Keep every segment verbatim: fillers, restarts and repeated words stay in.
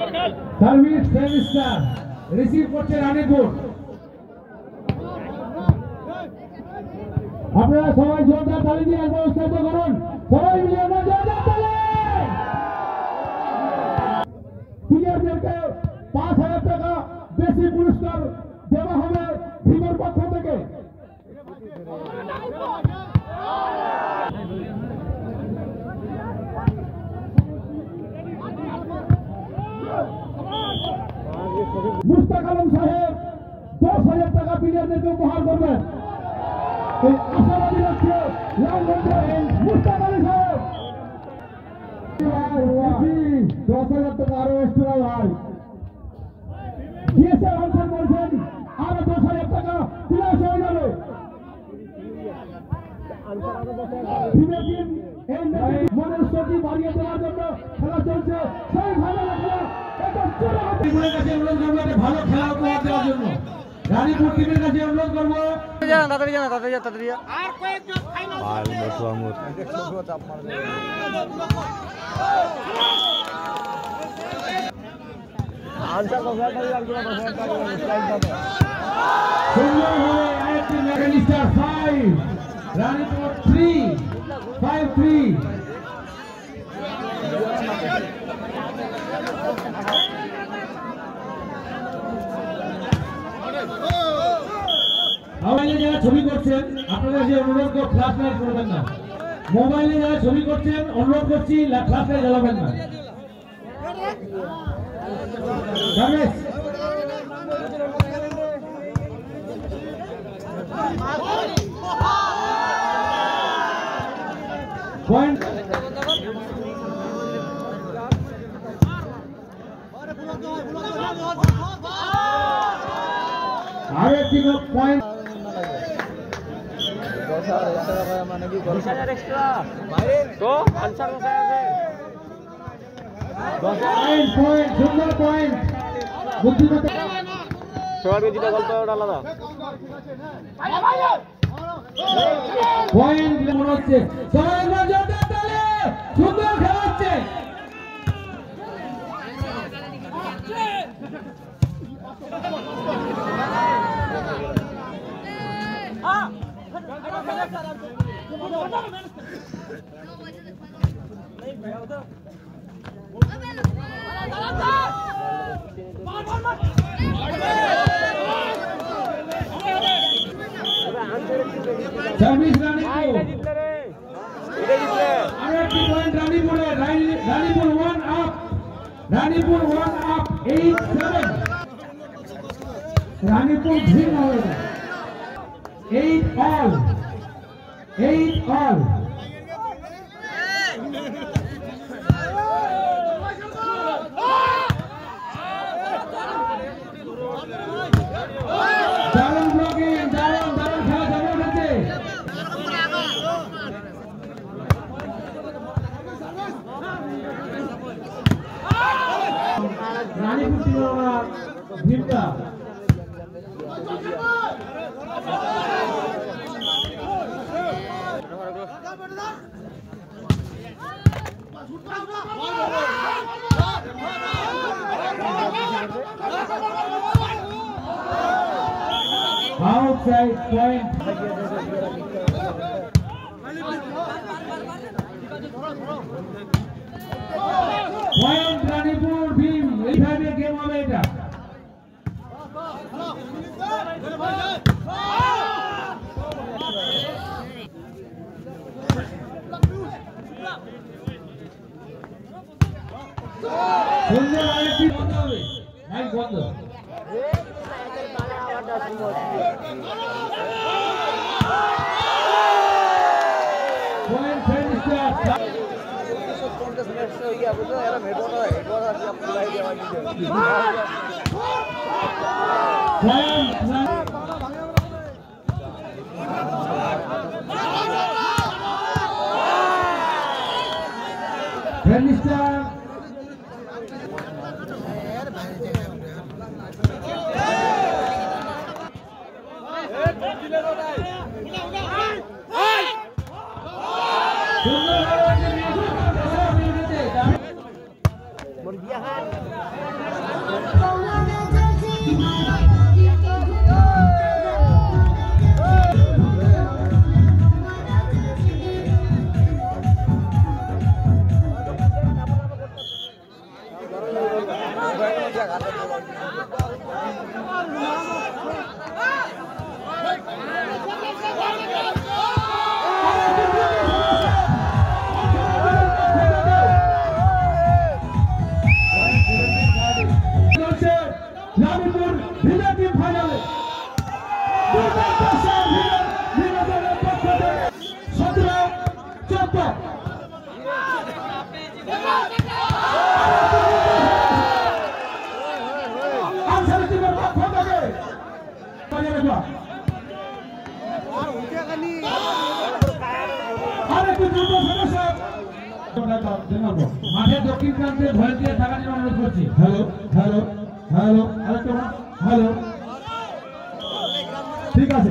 Service semester receive করছে রানীপুর। আপনারা সবাই জোরদার তালি দিয়ে একবার উৎসাহিত করুন। সবাই মিলে আমরা জোরদার তালি। প্লেয়ারদেরকে পাঁচ হাজার টাকা বেশি পুরস্কার দেওয়া হবে টিমের পক্ষ থেকে। মুস্তাক আলম সাহেব দশ হাজার টাকা প্লেয়ারদেরকে উপহার করবেন। এই আশাবাদী রাখছে মুস্তাক আলী সাহেব দশ হাজার টাকা আরো এক্সট্রা ভাই দিয়েছে। আনসার বলছেন আরো দশ হাজার টাকা প্লাস হয়ে যাবে। মনের শক্তি বাড়িয়ে দেওয়ার জন্য খেলা চলছে। সেই ভালো খেলা কাছে অনুরোধ করবো ভালো খেলা উপহার দেওয়ার জন্য। রানীপুর টিমের কাছে অনুরোধ করবো তাড়াতাড়ি জানা তাড়াতাড়ি তাড়াতাড়ি আর কয়েকজন ফাইনাল আনসার কথা লাগবে না সুন্দর হবে আইটি মেকানিস্টার five Ranipur three five three মোবাইলে যারা ছবি করছেন আপনারা যে অনুরোধ করে ফ্ল্যাশ লাইট করবেন না। মোবাইলে যারা ছবি করছেন অনুরোধ করছি ফ্ল্যাশ লাইট জ্বালাবেন না। পয়েন্ট আরেকটি পয়েন্ট সুন্দর পয়েন্ট আলাদা পয়েন্ট মনে হচ্ছে সুন্দর খেলা হচ্ছে। সার্ভিস রানীপুর আরেকটি পয়েন্ট রানীপুরে Ranipur one up Ranipur one up eight seven Ranipur ভিন হবে এইট অল এইট অল দারুণ ব্লকিং দারুণ দারুণ খেলা জমে উঠেছে। রানীপুর ভিড়টা outside point point Ranipur Bhim এইভাবে গেম হবে এটা। সুন্দর আরেকটি বন্ধ হবে মাইক বন্ধ Berbiahan মাঠের দক্ষিণ প্রান্তে ভলেন্টিয়ার থাকার জন্য অনুরোধ করছি। হ্যালো হ্যালো হ্যালো হ্যালো, ঠিক আছে।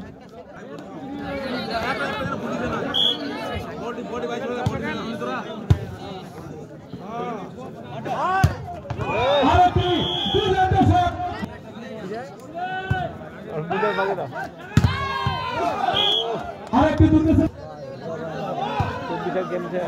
আরেকটি দুর্গের गेम से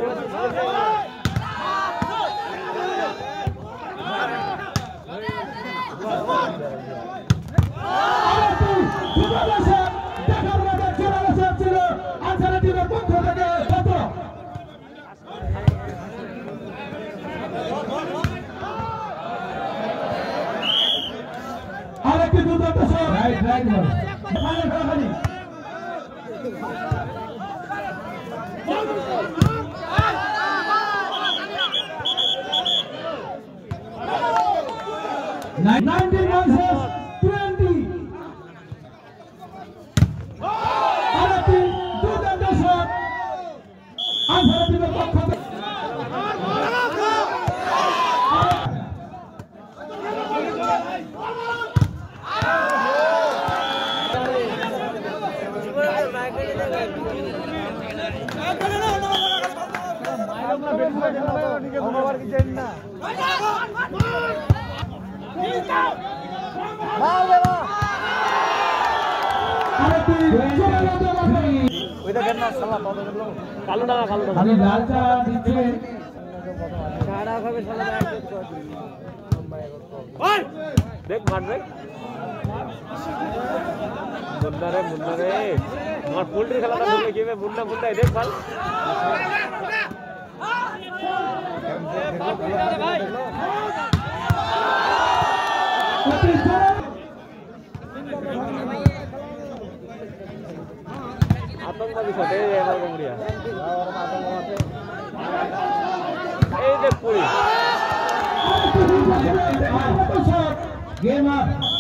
আরেকটি দুর্দান্ত শট, রাইট রাইট বল খালি nineteen versus twenty. আরেকটি দুর্দান্ত শট আনসার টিমের পক্ষ থেকে। देख मारबे मुन्ना रे मुन्ना रे আমার পোল্ট্রি খেলাটা বললে কি মুন্না মুন্না দেখ ভাল আতঙ্কবাদী ছোটে এবার গমরিয়া এই দেখ পুরি গেম আপ